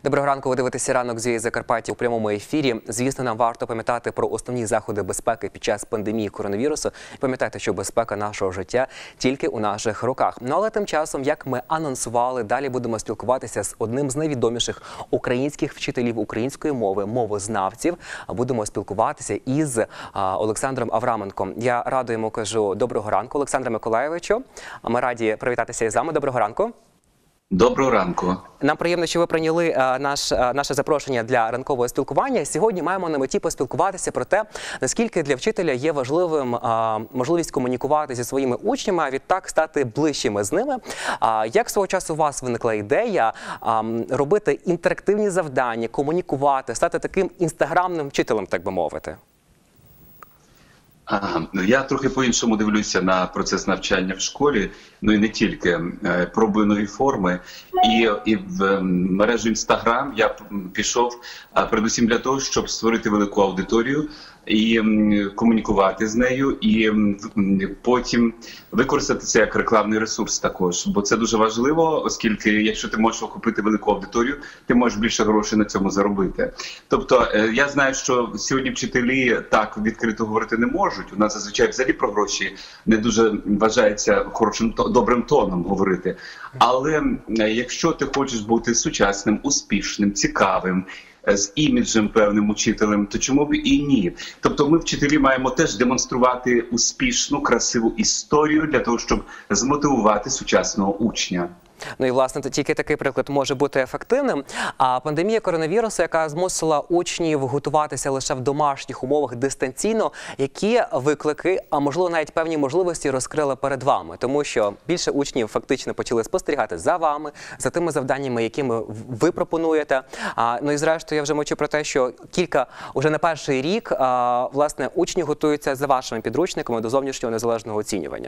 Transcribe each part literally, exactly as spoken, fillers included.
Доброго ранку, ви дивитеся «Ранок з Закарпаття» у прямому ефірі. Звісно, нам варто пам'ятати про основні заходи безпеки під час пандемії коронавірусу. Пам'ятайте, що безпека нашого життя тільки у наших руках. Ну, але тим часом, як ми анонсували, далі будемо спілкуватися з одним з найвідоміших українських вчителів української мови, мовознавців. Будемо спілкуватися із а, Олександром Авраменком. Я радо йому кажу доброго ранку, Олександре Миколайовичу. Ми раді привітатися із вами. Доброго ранку. Доброго ранку. Нам приємно, що ви прийняли а, наш, а, наше запрошення для ранкового спілкування. Сьогодні маємо на меті поспілкуватися про те, наскільки для вчителя є важливим а, можливість комунікувати зі своїми учнями, а відтак стати ближчими з ними. А, як свого часу у вас виникла ідея а, робити інтерактивні завдання, комунікувати, стати таким інстаграмним вчителем, так би мовити? Ага. Я трохи по-іншому дивлюся на процес навчання в школі, ну і не тільки. Пробую нові форми. І, і в мережу Інстаграм я пішов передусім для того, щоб створити велику аудиторію і комунікувати з нею, і потім використати це як рекламний ресурс також. Бо це дуже важливо, оскільки якщо ти можеш охопити велику аудиторію, ти можеш більше грошей на цьому заробити. Тобто я знаю, що сьогодні вчителі так відкрито говорити не можуть. У нас зазвичай взагалі про гроші не дуже вважається хорошим, добрим тоном говорити. Але якщо ти хочеш бути сучасним, успішним, цікавим, з іміджем певним учителем, то чому б і ні? Тобто ми, вчителі, маємо теж демонструвати успішну, красиву історію для того, щоб змотивувати сучасного учня. Ну і, власне, тільки такий приклад може бути ефективним. А пандемія коронавірусу, яка змусила учнів готуватися лише в домашніх умовах дистанційно, які виклики, а можливо навіть певні можливості розкрила перед вами? Тому що більше учнів фактично почали спостерігати за вами, за тими завданнями, які ви пропонуєте. А, ну і зрештою я вже мовчу про те, що кілька, уже не перший рік, а, власне, учні готуються за вашими підручниками до зовнішнього незалежного оцінювання.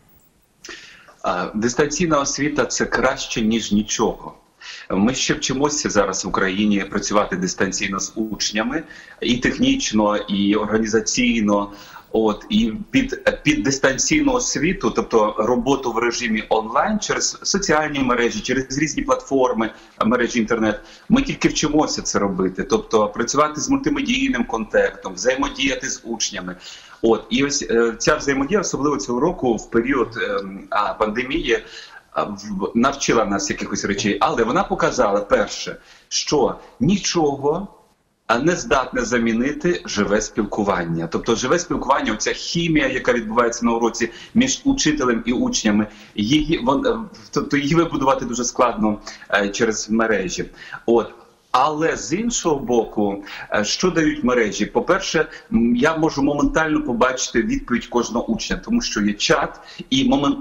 Дистанційна освіта – це краще, ніж нічого. Ми ще вчимося зараз в Україні працювати дистанційно з учнями і технічно, і організаційно. От, і під, під дистанційну освіту, тобто роботу в режимі онлайн через соціальні мережі, через різні платформи, мережі інтернет, ми тільки вчимося це робити. Тобто працювати з мультимедійним контекстом, взаємодіяти з учнями. От, і ось е, ця взаємодія, особливо цього року, в період е, а, пандемії, е, навчила нас якихось речей. Але вона показала, перше, що нічого не здатне замінити живе спілкування. Тобто живе спілкування, оця хімія, яка відбувається на уроці між учителем і учнями, її, вон, тобто її вибудувати дуже складно е, через мережі. От. Але з іншого боку, що дають мережі? По-перше, я можу моментально побачити відповідь кожного учня, тому що є чат, і момент,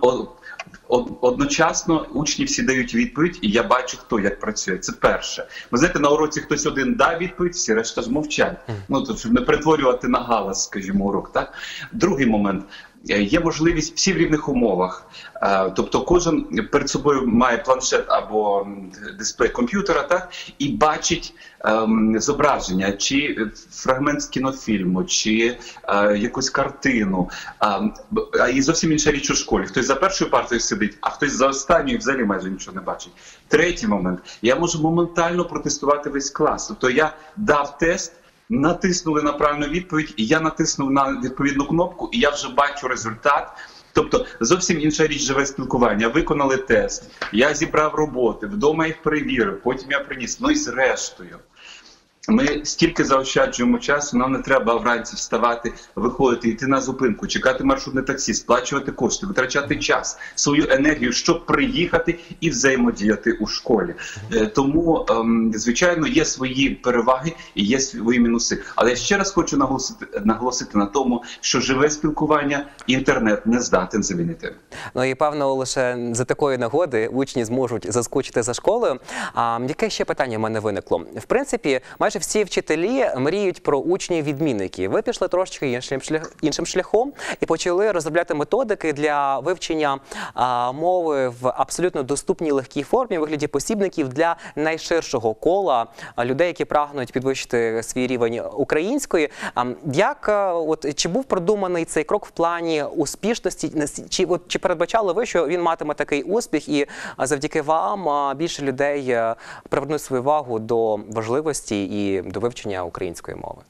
одночасно учні всі дають відповідь, і я бачу, хто як працює. Це перше. Ви знаєте, на уроці хтось один дав відповідь, всі решта ж мовчать. Ну, то, щоб не перетворювати на галас, скажімо, урок. Так? Другий момент. Є можливість всі в рівних умовах. Тобто кожен перед собою має планшет або дисплей комп'ютера, так, і бачить ем, зображення, чи фрагмент з кінофільму, чи е, якусь картину. А і зовсім інша річ у школі. Хтось за першою партою сидить, а хтось за останньою і взагалі майже нічого не бачить. Третій момент. Я можу моментально протестувати весь клас. Тобто я дав тест, натиснули на правильну відповідь, і я натиснув на відповідну кнопку, і я вже бачу результат. Тобто зовсім інша річ живе спілкування. Виконали тест, я зібрав роботи, вдома їх перевірив, потім я приніс. Ну і зрештою. Ми стільки заощаджуємо часу, нам не треба вранці вставати, виходити, йти на зупинку, чекати маршрутне таксі, сплачувати кошти, витрачати час, свою енергію, щоб приїхати і взаємодіяти у школі. Тому, звичайно, є свої переваги і є свої мінуси. Але я ще раз хочу наголосити, наголосити на тому, що живе спілкування інтернет не здатен замінити. Ну і, певно, лише за такої нагоди учні зможуть заскучити за школою. А яке ще питання в мене виникло? В принципі, майже майже всі вчителі мріють про учнів-відмінників. Ви пішли трошки іншим, шлях, іншим шляхом і почали розробляти методики для вивчення а, мови в абсолютно доступній легкій формі, в вигляді посібників для найширшого кола людей, які прагнуть підвищити свій рівень української. А, як, от, чи був продуманий цей крок в плані успішності? Чи, от, чи передбачали ви, що він матиме такий успіх і завдяки вам більше людей привернуть свою увагу до важливості і до вивчення української мови?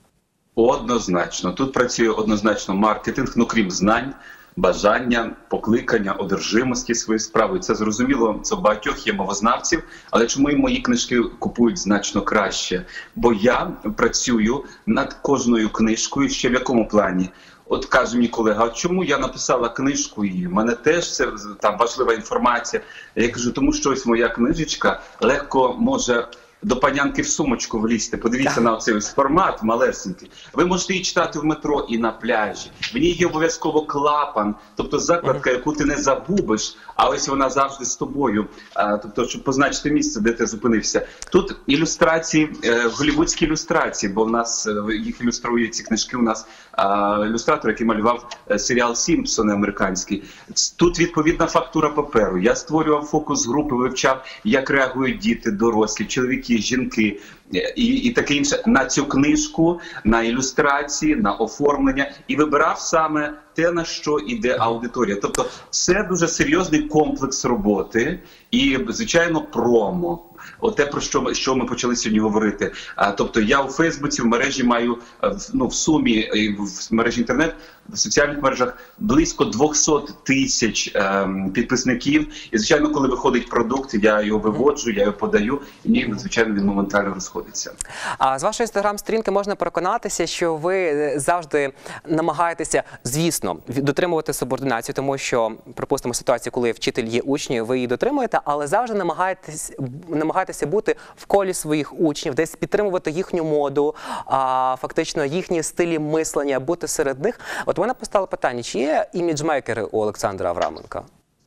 Однозначно. Тут працює однозначно маркетинг, ну крім знань, бажання, покликання, одержимості своєю справою. Це зрозуміло, це у багатьох є мовознавців, але чому і мої книжки купують значно краще? Бо я працюю над кожною книжкою ще в якому плані? От каже мені колега, а чому я написала книжку і в мене теж це там важлива інформація? Я кажу, тому що ось моя книжечка легко може до панянки в сумочку влізти. Подивіться на оцей ось формат малесенький. Ви можете її читати в метро і на пляжі. В ній є обов'язково клапан, тобто закладка, яку ти не загубиш, а ось вона завжди з тобою. А, тобто, щоб позначити місце, де ти зупинився. Тут ілюстрації, е, голівудські ілюстрації, бо в нас е, їх ілюструють ці книжки у нас а, ілюстратор, який малював е, серіал «Сімпсони» американський. Тут відповідна фактура паперу. Я створював фокус-групи, вивчав, як реагують діти, дорослі, чоловіки, жінки і, і таке інше на цю книжку, на ілюстрації, на оформлення і вибирав саме те, на що йде аудиторія. Тобто це дуже серйозний комплекс роботи і, звичайно, промо. Оте, про що, що ми почали сьогодні говорити. А, тобто я у Фейсбуці, в мережі маю, ну, в сумі, в мережі інтернет, в соціальних мережах близько двісті тисяч е, підписників. І, звичайно, коли виходить продукт, я його виводжу, я його подаю, і мені, звичайно, він моментально розходиться. А з вашої інстаграм-сторінки можна переконатися, що ви завжди намагаєтеся, звісно, дотримувати субординацію, тому що, припустимо, ситуацію, коли вчитель є учнів, ви її дотримуєте, але завжди намагаєтесь, намагаєтеся бути в колі своїх учнів, десь підтримувати їхню моду, а, фактично їхні стилі мислення, бути серед них. От у мене постало питання, чи є іміджмейкери у Олександра Авраменка?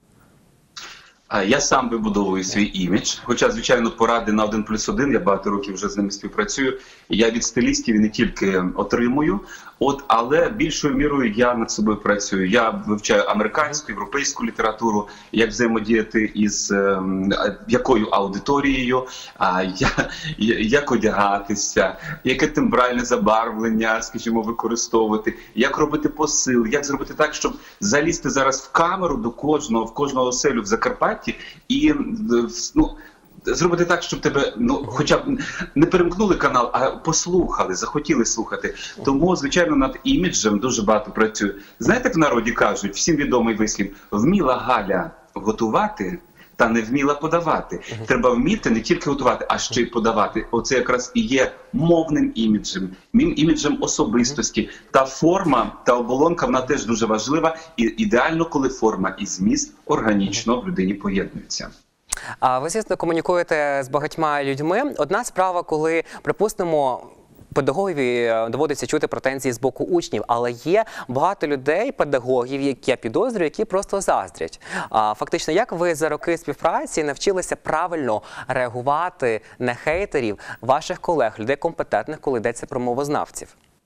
Я сам вибудовую свій імідж, хоча, звичайно, поради на один плюс один, я багато років вже з ними співпрацюю, і я від стилістів не тільки отримую, от, але більшою мірою я над собою працюю. Я вивчаю американську, європейську літературу, як взаємодіяти із е, якою аудиторією, а, я, як одягатися, яке тембральне забарвлення, скажімо, використовувати, як робити посил, як зробити так, щоб залізти зараз в камеру до кожного, в кожного оселю в Закарпатті і, ну, зробити так, щоб тебе, ну, хоча б не перемкнули канал, а послухали, захотіли слухати. Тому, звичайно, над іміджем дуже багато працюю. Знаєте, як в народі кажуть, всім відомий вислів, вміла Галя готувати, та не вміла подавати. Треба вміти не тільки готувати, а ще й подавати. Оце якраз і є мовним іміджем, іміджем особистості. Та форма, та оболонка, вона теж дуже важлива. І ідеально, коли форма і зміст органічно в людині поєднуються. А ви, звісно, комунікуєте з багатьма людьми. Одна справа, коли, припустимо, педагогові доводиться чути претензії з боку учнів, але є багато людей, педагогів, які я підозрюю, які просто заздрять. А, фактично, як ви за роки співпраці навчилися правильно реагувати на хейтерів ваших колег, людей компетентних, коли йдеться про мовознавців?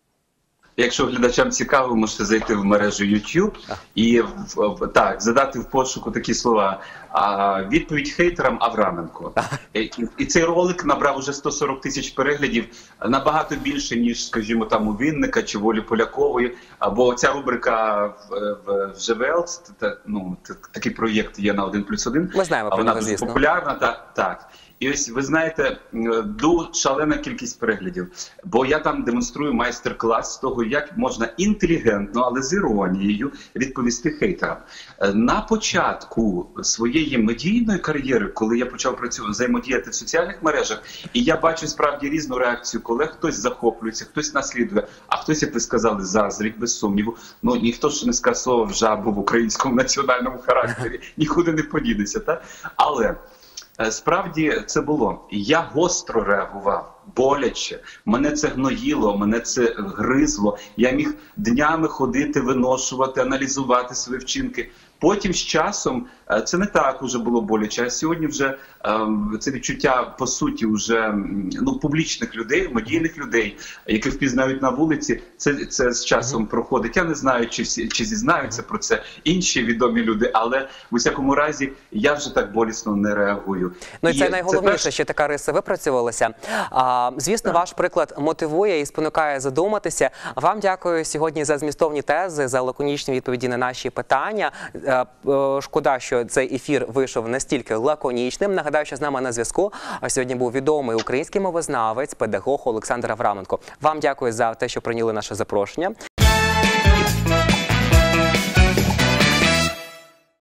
Якщо глядачам цікаво, ви можете зайти в мережу YouTube і так, задати в пошуку такі слова. А, відповідь хейтерам Авраменко. І, і цей ролик набрав уже сто сорок тисяч переглядів, набагато більше, ніж, скажімо, там у Вінника чи Волі Полякової. Або ця рубрика в, в ЖВЛ, ну, такий проєкт є на один плюс один. Ми знаємо про вона нього, дуже звісно. популярна. Та, так. І ось, ви знаєте, дуже шалена кількість переглядів, бо я там демонструю майстер-клас з того, як можна інтелігентно, але з іронією відповісти хейтерам. На початку своєї медійної кар'єри, коли я почав працювати, взаємодіяти в соціальних мережах, і я бачу справді різну реакцію колег, хтось захоплюється, хтось наслідує, а хтось, як ви сказали, заздрить, без сумніву. Ну, ніхто ж не скасовував жабу в українському національному характері, нікуди не подінеться, так? Але справді це було. Я гостро реагував, боляче. Мене це гноїло, мене це гризло. Я міг днями ходити, виношувати, аналізувати свої вчинки. Потім з часом е, це не так уже було боляче. А сьогодні вже е, це відчуття, по суті, вже м, ну, публічних людей, медійних людей, які впізнають на вулиці, це, це з часом проходить. Я не знаю, чи всі чи зізнаються про це інші відомі люди, але в усякому разі я вже так болісно не реагую. Ну і це І найголовніше, це що така риса випрацювалася. А, звісно, ваш приклад мотивує і спонукає задуматися. Вам дякую сьогодні за змістовні тези, за лаконічні відповіді на наші питання. Е, е, Шкода, що цей ефір вийшов настільки лаконічним. Нагадаю, що з нами на зв'язку сьогодні був відомий український мовознавець, педагог Олександр Авраменко. Вам дякую за те, що прийняли наше запрошення.